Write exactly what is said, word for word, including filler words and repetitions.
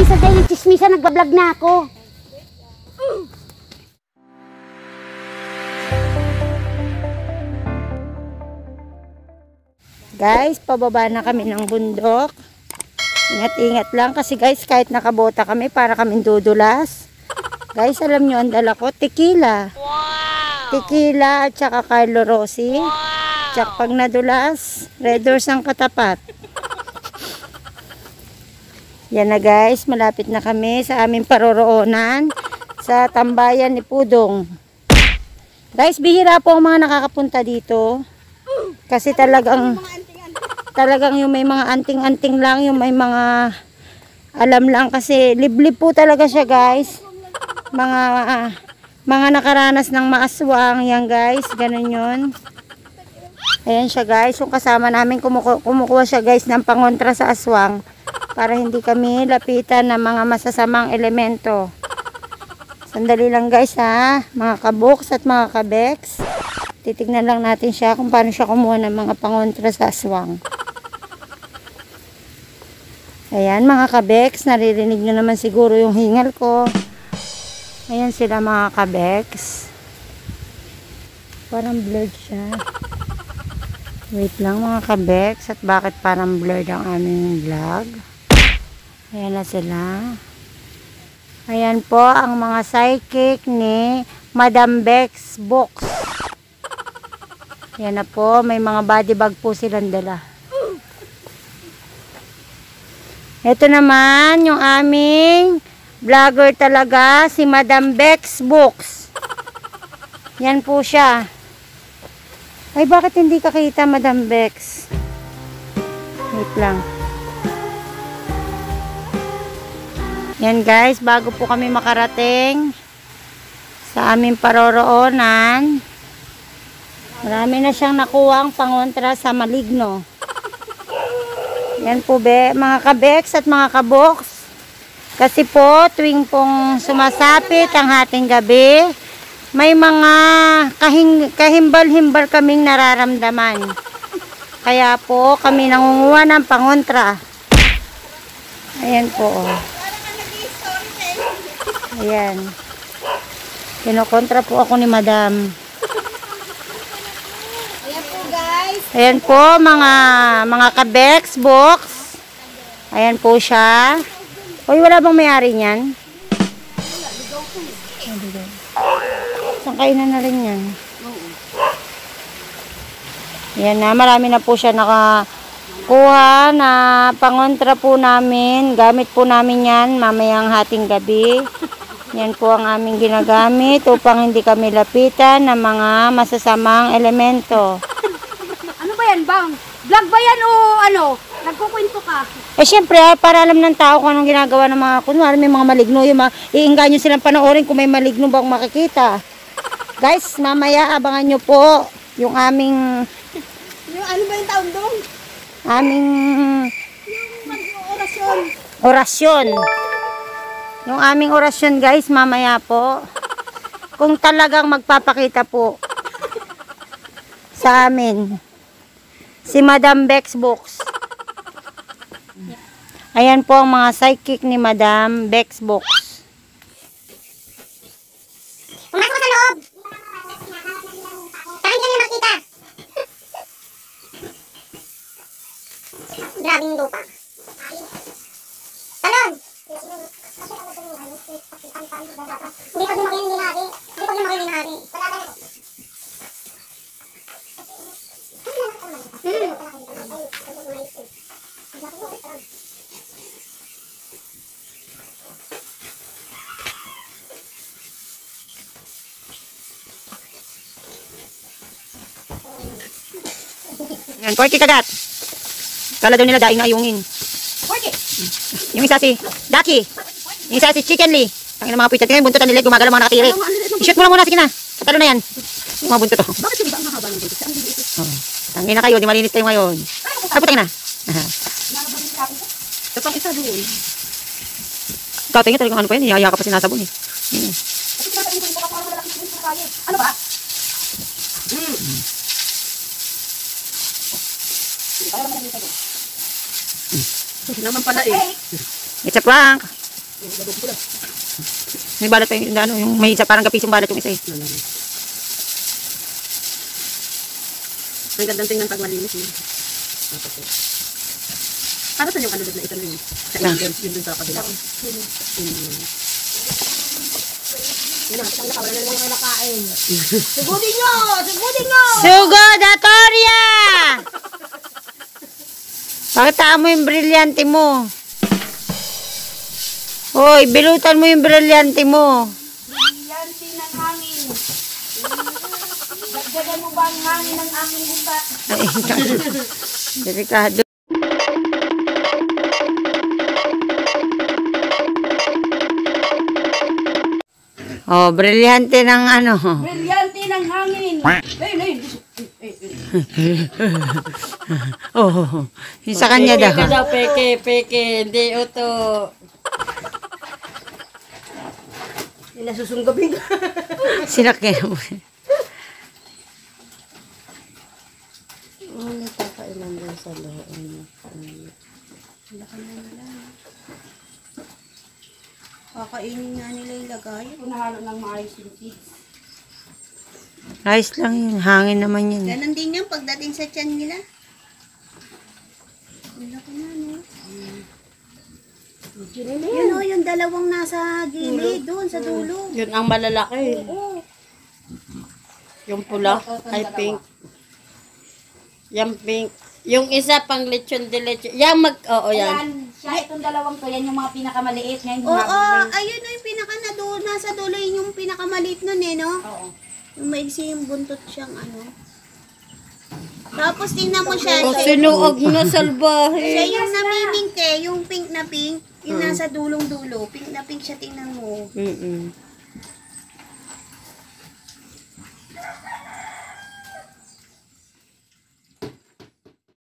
guys, sa daily chismisa, nagbablog na ako. Guys, pababa na kami ng bundok. Ingat-ingat lang kasi guys, kahit nakabota kami para kaming dudulas. Guys, alam nyo ang dala ko, tequila. Wow! Tequila at saka Carlo Rossi. Wow! Tsaka pag nadulas, Red Doors ang katapat. Yan na guys, malapit na kami sa aming paroroonan sa tambayan ni Pudong. Guys, bihira po ang mga nakakapunta dito. Kasi talagang talagang yung may mga anting-anting lang, yung may mga alam lang kasi liblib po talaga siya guys. Mga uh, mga nakaranas ng maaswang yan guys, ganun yun. Ayan siya guys, yung kasama namin kumuku kumukuha siya guys ng pangontra sa aswang para hindi kami lapitan ng mga masasamang elemento. Sandali lang guys ha, mga kaboks at mga kabeks. Titignan lang natin siya kung paano siya kumuha ng mga pangontra sa aswang. Ayan mga kabeks, naririnig nyo naman siguro yung hingal ko. Ayan sila mga kabeks. Parang blurred siya. Wait lang mga kabeks, at bakit parang blurred ang aming vlog? Ayan na sila. Ayan po ang mga psychic ni Madam Bex Box. Ayan na po, may mga body bag po silang dala. Ito naman yung aming vlogger talaga, si Madam Bex Books. Yan po siya. Ay, bakit hindi kakita Madam Bex? Wait lang. Yan guys, bago po kami makarating sa aming paroroonan, marami na siyang nakuhang pangontra sa maligno. Yan po be, mga kabeks at mga kaboks. Kasi po, tuwing pong sumasapit ang hating gabi, may mga kahimbal-himbal kaming nararamdaman. Kaya po, kami nangunguha ng pangontra. Ayan po. Oh. Ayan. Kinokontra po ako ni Madam. Ayan po mga mga kabeks box. Ayan po siya. Hoy, wala bang may-ari niyan? Saan kayo na na rin yan? Ayan na, marami na po siya nakakuha na pangontra po namin. Gamit po namin yan mamayang hating gabi. Yan po ang aming ginagamit upang hindi kami lapitan ng mga masasamang elemento. Yan bang? Vlog ba yan o ano? Nagkukwento ka? Eh syempre, para alam ng tao kung anong ginagawa ng mga kunwari may mga maligno, yung mga, iinggan nyo silang panoorin kung may maligno bang makikita. Guys, mamaya abangan nyo po yung aming yung ano ba yung taon doon? Aming yung orasyon. Orasyon. Yung aming orasyon guys, mamaya po. Kung talagang magpapakita po sa amin si Madam Bex Box. Ayan po ang mga psychic ni Madam Bex Box. Pumasok ka sa loob. Saan ka niya makita? Grabing lupa. Talon! Hindi pag lumaki yung linari. Hindi pag lumaki yung linari. Hmm. Yan, porky kagat. Kala daw nila daing na ayungin. Porky! Yung isa si Ducky. Yung isa si Chicken Lee. Ang mga puwit. Tingnan yung buntot nila, gumagalaw mga nakatirik. I-shoot mo lang muna, sige na. Katalo na yan. Yung mga buntot to. Bakit yung iba ang mahaba ng buntot? Oh. Tangin na kayo, di malinis kayo ngayon. Ay, putang na. Ito pang isa doon. Ikaw, tingin talagang ano pa yun. Hiyaya ka pa sinasabon eh. Hmm. Ano ba? It's a prank. May balat pa yung, ano, yung may isa, parang kapis yung balat yung isa eh. Ang gandang tingnan pag malinis yun. Para saan yung ano doon na ito na yun? Sa Ah. yun, yun dun sa kabila. Yun. Yun ang nakawala na lang nakain. Sugudin nyo! Sugudin nyo! Sugodatoria! Pakita mo yung brilyante mo. Hoy, bilutan mo yung brilyante mo. Brilyante ng hangin. Dagdagan mo ba ang hangin ng aking utak? Delikado. Oh, brilyante ng ano. Brilyante ng hangin. Ayun, ayun. Oh, yung sa kanya Peke ka daw. daw, peke, peke. Hindi uto. Hindi nasusunggabin ka. Sinakyan mo. Oh, nakakailan daw sa loob. Kakainin nga nila ilagay. Punahalo ng maayos yung kids. Rice lang yun. Hangin naman yun. Ganon din yung pagdating sa tiyan nila. Wala ko na, no? Yun o, yung dalawang nasa gilid, doon sa dulo. Yun ang malalaki. Oo. Yung pula ay pink. Yung pink. Yung isa pang lechon de lechon. Yan mag, oo yan. Ayan, siya itong dalawang to, yan yung mga pinakamaliit. Yan yung Oo, mga- ayun o yung pinaka na doon, nasa dulo yun yung pinakamaliit nun eh, no? Oo. Yung maigsi yung buntot siyang ano. Tapos tingnan mo siya, O siya, sinuog na siya salbahe. yung namimink eh, yung pink na pink, yung nasa dulong-dulo, pink na pink siya tingnan mo. Mm-mm.